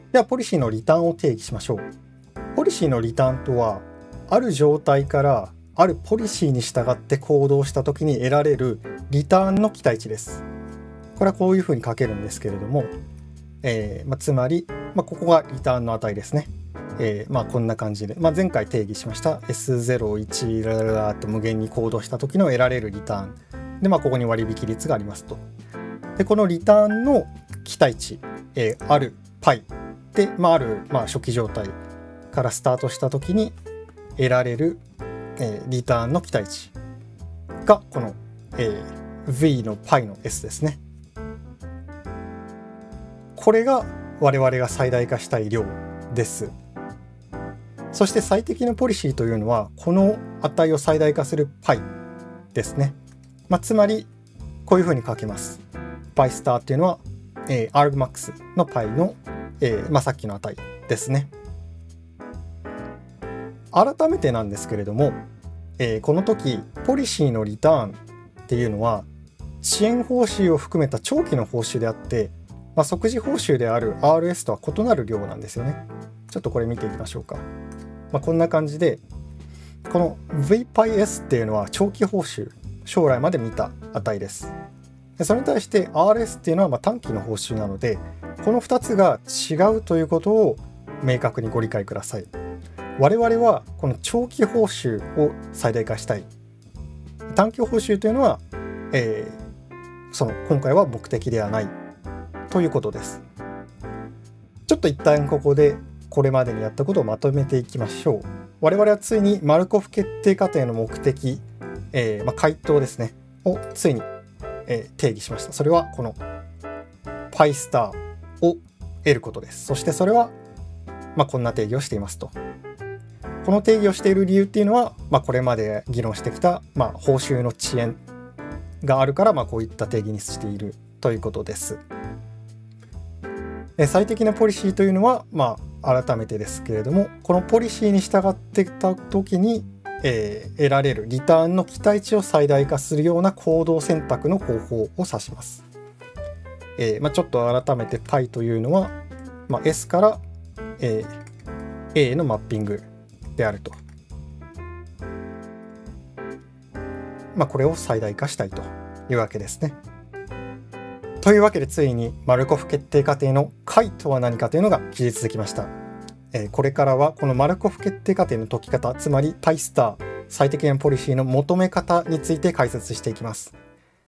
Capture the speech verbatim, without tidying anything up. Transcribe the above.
ではポリシーのリターンを定義しましょう。ポリシーのリターンとは、ある状態からあるポリシーに従って行動した時に得られるリターンの期待値です。これはこういうふうに書けるんですけれども、えーまあ、つまり、まあ、ここがリターンの値ですね。えー、まあこんな感じで、まあ、前回定義しました エスゼロ、いち ラララと無限に行動した時の得られるリターンで、まあ、ここに割引率がありますと。でこのリターンの期待値、えー、ある π で、まあ、ある、まあ、初期状態からスタートした時に得られる、えー、リターンの期待値がこの、えー、v の π の s ですね。これが我々が最大化したい量です。そして最適のポリシーというのはこの値を最大化する π ですね。まあ、つまりこういうふうに書けます。π スターっていうのは、えー、argmax の π の、えーまあ、さっきの値ですね。改めてなんですけれども、えー、この時ポリシーのリターンっていうのは遅延報酬を含めた長期の報酬であって、まあ、即時報酬である アールエス とは異なる量なんですよね。ちょっとこれ見ていきましょうか。まあ、こんな感じでこの vπs っていうのは長期報酬、将来まで見た値です。でそれに対して アールエス っていうのはまあ短期の報酬なので、このふたつが違うということを明確にご理解ください。我々はこの長期報酬を最大化したい。短期報酬というのは、えー、その今回は目的ではないということです。ちょっと一旦ここでこれまでにやったことをまとめていきましょう。我々はついにマルコフ決定過程の目的、えーまあ、回答ですねをついに、えー、定義しました。それはこの π スターを得ることです。そしてそれは、まあ、こんな定義をしていますと。この定義をしている理由っていうのは、まあ、これまで議論してきた、まあ、報酬の遅延があるから、まあ、こういった定義にしているということです。最適なポリシーというのは、まあ、改めてですけれども、このポリシーに従っていた時に、えー、得られるリターンの期待値を最大化するような行動選択の方法を指します。えーまあ、ちょっと改めて π というのは、まあ、S から、えー、A のマッピングであると。まあ、これを最大化したいというわけですね。というわけでついにマルコフ決定過程の解とは何かというのが記述できました。えー、これからはこのマルコフ決定過程の解き方、つまり π スター最適なポリシーの求め方について解説していきます。